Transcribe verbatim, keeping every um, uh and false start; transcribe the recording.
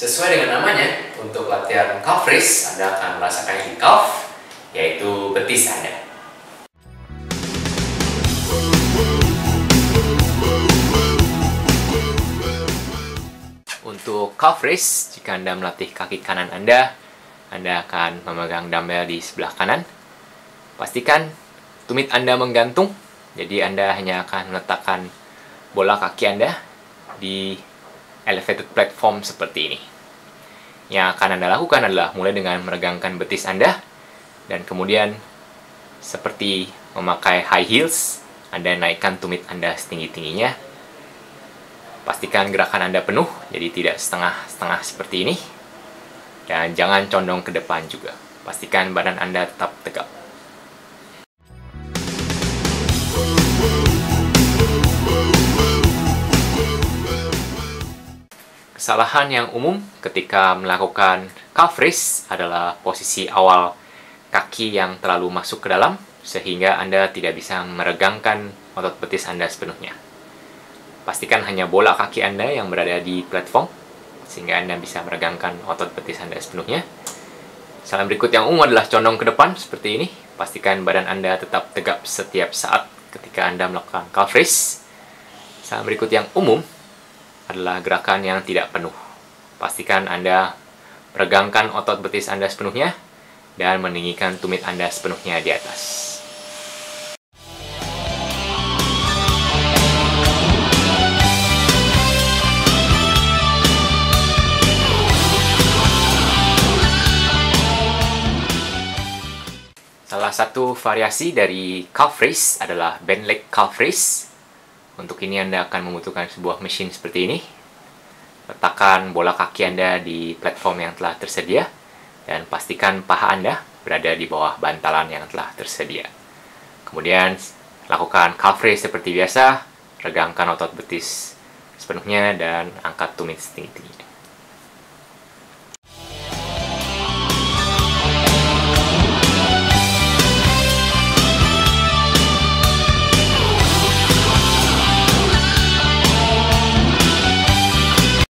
Sesuai dengan namanya, untuk latihan calf raise, Anda akan merasakan di calf, yaitu betis Anda. Untuk calf raise, jika Anda melatih kaki kanan Anda, Anda akan memegang dumbbell di sebelah kanan. Pastikan tumit Anda menggantung, jadi Anda hanya akan meletakkan bola kaki Anda di elevated platform seperti ini. Yang akan Anda lakukan adalah mulai dengan meregangkan betis Anda, dan kemudian seperti memakai high heels, Anda naikkan tumit Anda setinggi-tingginya. Pastikan gerakan Anda penuh, jadi tidak setengah-setengah seperti ini. Dan jangan condong ke depan juga. Pastikan badan Anda tetap tegak. Kesalahan yang umum ketika melakukan calf raise adalah posisi awal kaki yang terlalu masuk ke dalam, sehingga Anda tidak bisa meregangkan otot betis Anda sepenuhnya. Pastikan hanya bola kaki Anda yang berada di platform, sehingga Anda bisa meregangkan otot betis Anda sepenuhnya. Saran berikut yang umum adalah condong ke depan seperti ini. Pastikan badan Anda tetap tegap setiap saat ketika Anda melakukan calf raise. Saran berikut yang umum adalah gerakan yang tidak penuh. Pastikan Anda meregangkan otot betis Anda sepenuhnya dan meninggikan tumit Anda sepenuhnya di atas. Salah satu variasi dari calf raise adalah bent leg calf raise. Untuk ini Anda akan membutuhkan sebuah mesin seperti ini. Letakkan bola kaki Anda di platform yang telah tersedia, dan pastikan paha Anda berada di bawah bantalan yang telah tersedia. Kemudian lakukan calf raise seperti biasa, regangkan otot betis sepenuhnya dan angkat tumit setinggi-tingginya.